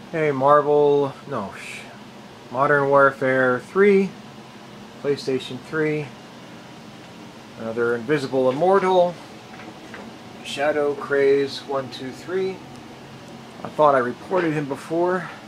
Hey, Modern Warfare 3, PlayStation 3, another Invisible Immortal, Shadow Craze 123. I thought I reported him before.